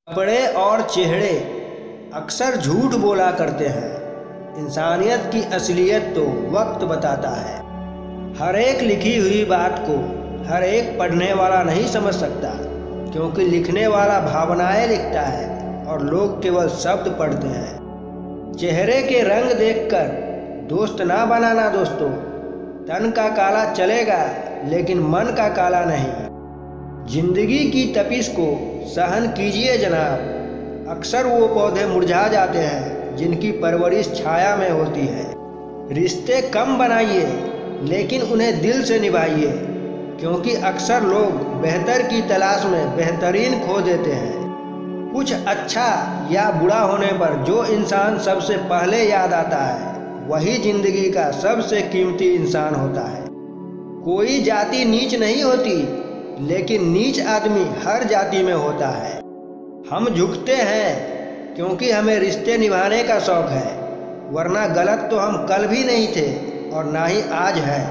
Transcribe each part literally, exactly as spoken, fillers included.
कपड़े और चेहरे अक्सर झूठ बोला करते हैं। इंसानियत की असलियत तो वक्त बताता है। हर एक लिखी हुई बात को हर एक पढ़ने वाला नहीं समझ सकता, क्योंकि लिखने वाला भावनाएं लिखता है और लोग केवल शब्द पढ़ते हैं। चेहरे के रंग देखकर दोस्त ना बनाना दोस्तों। तन का काला चलेगा लेकिन मन का काला नहीं। जिंदगी की तपिश को सहन कीजिए जनाब। अक्सर वो पौधे मुरझा जाते हैं जिनकी परवरिश छाया में होती है। रिश्ते कम बनाइए लेकिन उन्हें दिल से निभाइए, क्योंकि अक्सर लोग बेहतर की तलाश में बेहतरीन खो देते हैं। कुछ अच्छा या बुरा होने पर जो इंसान सबसे पहले याद आता है वही जिंदगी का सबसे कीमती इंसान होता है। कोई जाति नीच नहीं होती, लेकिन नीच आदमी हर जाति में होता है। हम झुकते हैं क्योंकि हमें रिश्ते निभाने का शौक है, वरना गलत तो हम कल भी नहीं थे और ना ही आज है।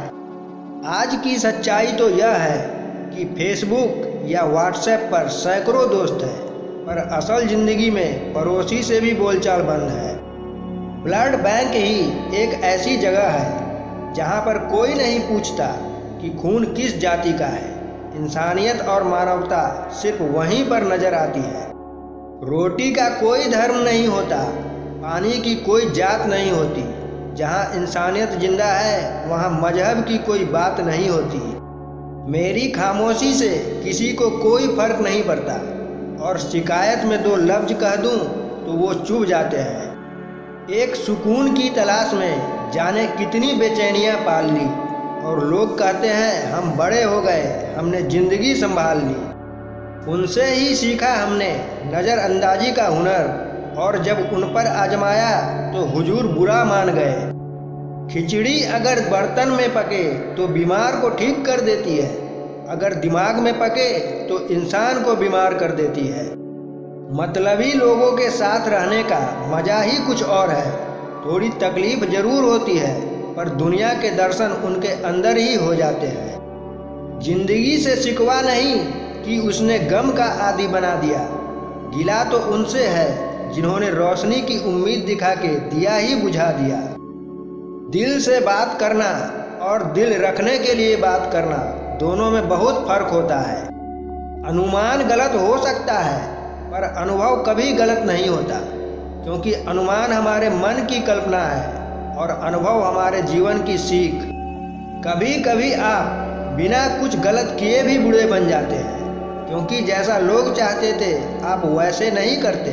आज की सच्चाई तो यह है कि फेसबुक या व्हाट्सएप पर सैकड़ों दोस्त हैं, पर असल जिंदगी में पड़ोसी से भी बोलचाल बंद है। ब्लड बैंक ही एक ऐसी जगह है जहां पर कोई नहीं पूछता कि खून किस जाति का है। इंसानियत और मानवता सिर्फ वहीं पर नजर आती है। रोटी का कोई धर्म नहीं होता, पानी की कोई जात नहीं होती। जहां इंसानियत जिंदा है वहां मजहब की कोई बात नहीं होती। मेरी खामोशी से किसी को कोई फर्क नहीं पड़ता, और शिकायत में दो लफ्ज कह दूं तो वो चुप जाते हैं। एक सुकून की तलाश में जाने कितनी बेचैनियां पाल ली, और लोग कहते हैं हम बड़े हो गए, हमने जिंदगी संभाल ली। उनसे ही सीखा हमने नज़रअंदाजी का हुनर, और जब उन पर आजमाया तो हुजूर बुरा मान गए। खिचड़ी अगर बर्तन में पके तो बीमार को ठीक कर देती है, अगर दिमाग में पके तो इंसान को बीमार कर देती है। मतलबी लोगों के साथ रहने का मजा ही कुछ और है। थोड़ी तकलीफ जरूर होती है, पर दुनिया के दर्शन उनके अंदर ही हो जाते हैं। जिंदगी से शिकवा नहीं कि उसने गम का आदी बना दिया, गिला तो उनसे है जिन्होंने रोशनी की उम्मीद दिखा के दिया ही बुझा दिया। दिल से बात करना और दिल रखने के लिए बात करना, दोनों में बहुत फर्क होता है। अनुमान गलत हो सकता है, पर अनुभव कभी गलत नहीं होता, क्योंकि अनुमान हमारे मन की कल्पना है और अनुभव हमारे जीवन की सीख। कभी कभी आप बिना कुछ गलत किए भी बूढ़े बन जाते हैं, क्योंकि जैसा लोग चाहते थे आप वैसे नहीं करते।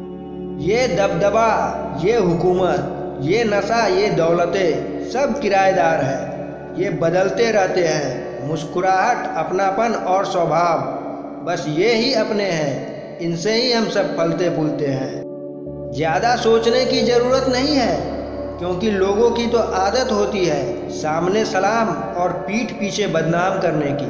ये दबदबा, ये हुकूमत, ये नशा, ये दौलतें सब किराएदार है। ये बदलते रहते हैं। मुस्कुराहट, अपनापन और स्वभाव, बस ये ही अपने हैं। इनसे ही हम सब फलते फूलते हैं। ज़्यादा सोचने की ज़रूरत नहीं है, क्योंकि लोगों की तो आदत होती है सामने सलाम और पीठ पीछे बदनाम करने की।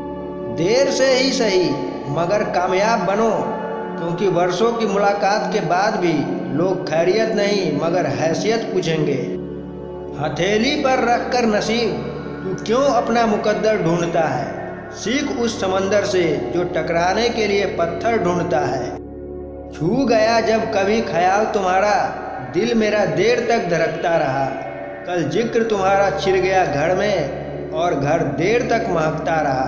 देर से ही सही मगर कामयाब बनो, क्योंकि वर्षों की मुलाकात के बाद भी लोग खैरियत नहीं मगर हैसियत पूछेंगे। हथेली पर रखकर नसीब तू क्यों अपना मुकद्दर ढूंढता है। सीख उस समंदर से जो टकराने के लिए पत्थर ढूंढता है। छू गया जब कभी ख्याल तुम्हारा, दिल मेरा देर तक धड़कता रहा। कल जिक्र तुम्हारा छिड़ गया घर में, और घर देर तक महकता रहा।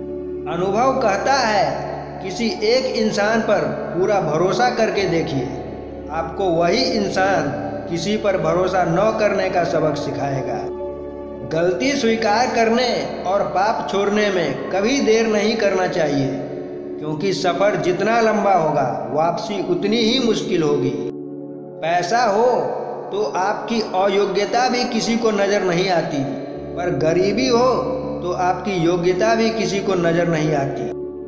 अनुभव कहता है किसी एक इंसान पर पूरा भरोसा करके देखिए, आपको वही इंसान किसी पर भरोसा न करने का सबक सिखाएगा। गलती स्वीकार करने और पाप छोड़ने में कभी देर नहीं करना चाहिए, क्योंकि सफ़र जितना लंबा होगा वापसी उतनी ही मुश्किल होगी। पैसा हो तो आपकी अयोग्यता भी किसी को नज़र नहीं आती, पर गरीबी हो तो आपकी योग्यता भी किसी को नज़र नहीं आती।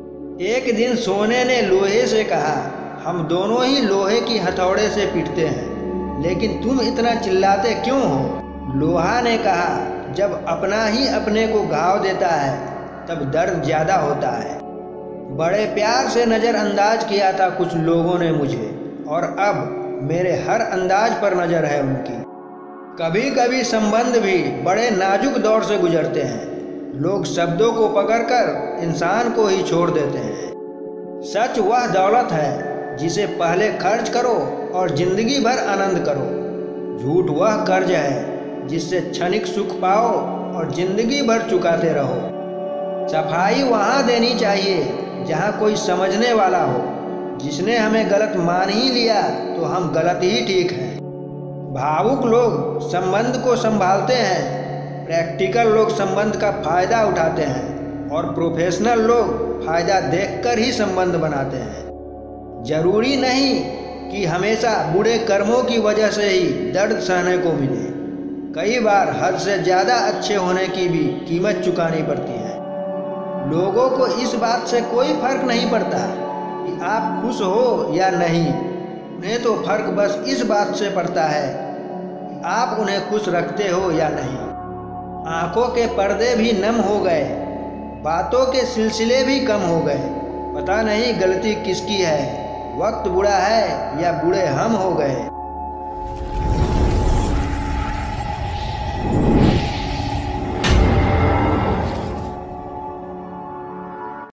एक दिन सोने ने लोहे से कहा, हम दोनों ही लोहे की हथौड़े से पीटते हैं, लेकिन तुम इतना चिल्लाते क्यों हो। लोहा ने कहा, जब अपना ही अपने को घाव देता है तब दर्द ज़्यादा होता है। बड़े प्यार से नज़रअंदाज किया था कुछ लोगों ने मुझे, और अब मेरे हर अंदाज पर नज़र है उनकी। कभी कभी संबंध भी बड़े नाजुक दौर से गुजरते हैं। लोग शब्दों को पकड़कर इंसान को ही छोड़ देते हैं। सच वह दौलत है जिसे पहले खर्च करो और जिंदगी भर आनंद करो। झूठ वह कर्ज है जिससे क्षणिक सुख पाओ और जिंदगी भर चुकाते रहो। सफाई वहाँ देनी चाहिए जहाँ कोई समझने वाला हो। जिसने हमें गलत मान ही लिया तो हम गलत ही ठीक हैं। भावुक लोग संबंध को संभालते हैं, प्रैक्टिकल लोग संबंध का फायदा उठाते हैं और प्रोफेशनल लोग फायदा देखकर ही संबंध बनाते हैं। जरूरी नहीं कि हमेशा बुरे कर्मों की वजह से ही दर्द सहने को मिले। कई बार हद से ज़्यादा अच्छे होने की भी कीमत चुकानी पड़ती है। लोगों को इस बात से कोई फर्क नहीं पड़ता कि आप खुश हो या नहीं। उन्हें तो फर्क बस इस बात से पड़ता है कि आप उन्हें खुश रखते हो या नहीं। आंखों के पर्दे भी नम हो गए, बातों के सिलसिले भी कम हो गए। पता नहीं गलती किसकी है, वक्त बुरा है या बुरे हम हो गए।